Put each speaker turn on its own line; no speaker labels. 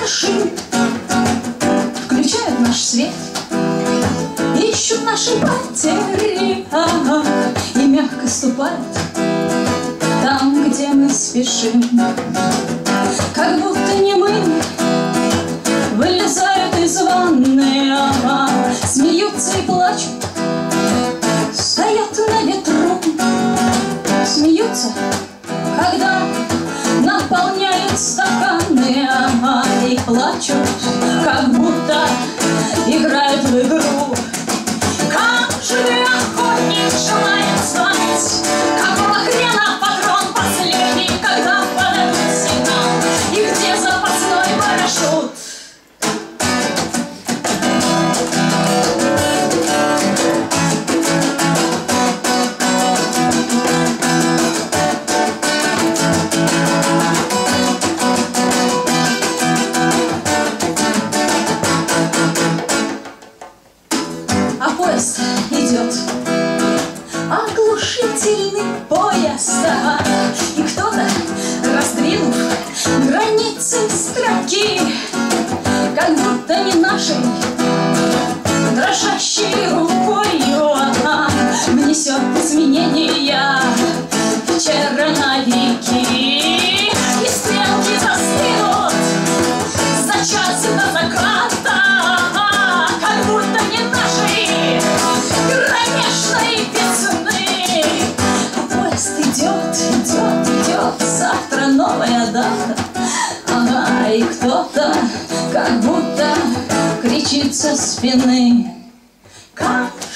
шин, включают наш свет, ищут наши потери, и мягко ступают там, где мы спешим. Как будто не мы вылезают из ванны, смеются и плачут, стоят на ветру. Смеются, когда наполняют стаканы, и плачут, как будто играют в игру. Каждый охотник желает знать, какого хрена патрон последний, когда подадут сигнал, и где запасной парашют. А поезд идет, оглушительный поезд, и кто-то, раздвинув границы строки, как будто не нашей дрожащей рукою, внесет изменения в черновики, и стрелки застынут за час до заката, как будто не нашей кромешной весны. А поезд идет, идет, идет, завтра новая дата, и кто-то как будто кричит со спины. Как